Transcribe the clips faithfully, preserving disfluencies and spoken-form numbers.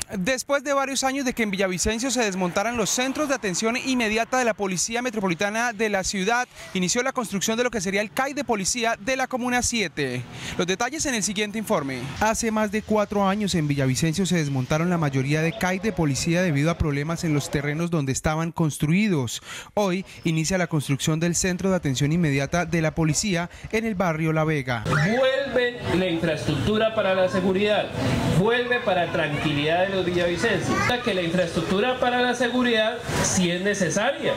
Después de varios años de que en Villavicencio se desmontaran los centros de atención inmediata de la Policía Metropolitana de la ciudad, inició la construcción de lo que sería el C A I de policía de la Comuna siete. Los detalles en el siguiente informe. Hace más de cuatro años en Villavicencio se desmontaron la mayoría de C A I de policía debido a problemas en los terrenos donde estaban construidos. Hoy inicia la construcción del centro de atención inmediata de la policía en el barrio La Vega. Vuelve la infraestructura para la seguridad, vuelve para tranquilidad de los villavicenses. Que la infraestructura para la seguridad sí es necesaria,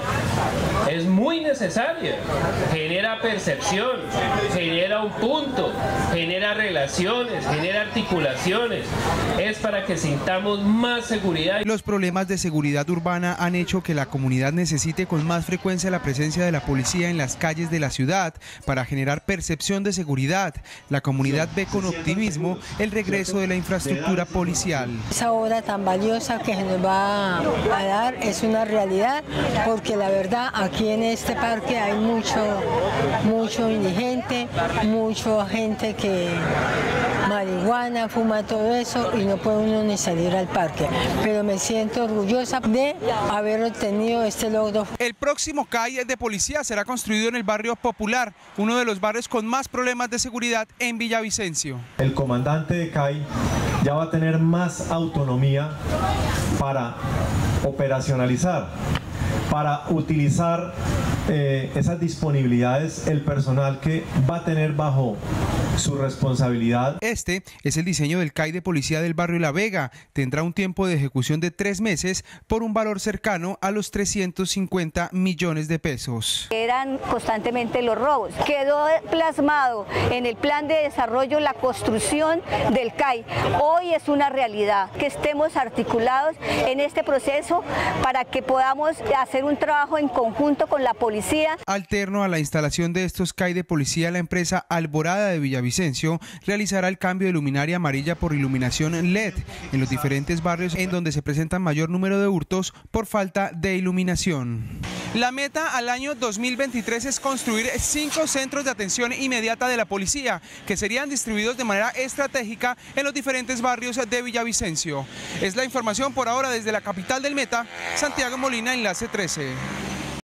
es muy necesaria, genera percepción, genera un punto, genera relaciones, genera articulaciones, es para que sintamos más seguridad. Los problemas de seguridad urbana han hecho que la comunidad necesite con más frecuencia la presencia de la policía en las calles de la ciudad para generar percepción de seguridad. La comunidad ve con optimismo el regreso de la infraestructura policial. Esa obra tan valiosa que se nos va a dar es una realidad, porque la verdad aquí en este parque hay mucho, mucho indigente, mucha gente que marihuana, fuma, todo eso, y no puede uno ni salir al parque. Pero me siento orgullosa de haber obtenido este logro. El próximo C A I de policía será construido en el barrio Popular, uno de los barrios con más problemas de seguridad en Villavicencio. El comandante de C A I ya va a tener más autonomía para operacionalizar, para utilizar eh, esas disponibilidades, el personal que va a tener bajo su responsabilidad. Este es el diseño del C A I de policía del barrio La Vega. Tendrá un tiempo de ejecución de tres meses por un valor cercano a los trescientos cincuenta millones de pesos. Eran constantemente los robos. Quedó plasmado en el plan de desarrollo la construcción del C A I. Hoy es una realidad que estemos articulados en este proceso para que podamos hacer un trabajo en conjunto con la policía. Alterno a la instalación de estos C A I de policía, la empresa Alborada de Villavicencio realizará el cambio de luminaria amarilla por iluminación L E D en los diferentes barrios en donde se presentan mayor número de hurtos por falta de iluminación. La meta al año dos mil veintitrés es construir cinco centros de atención inmediata de la policía, que serían distribuidos de manera estratégica en los diferentes barrios de Villavicencio. Es la información por ahora desde la capital del Meta, Santiago Molina, Enlace trece.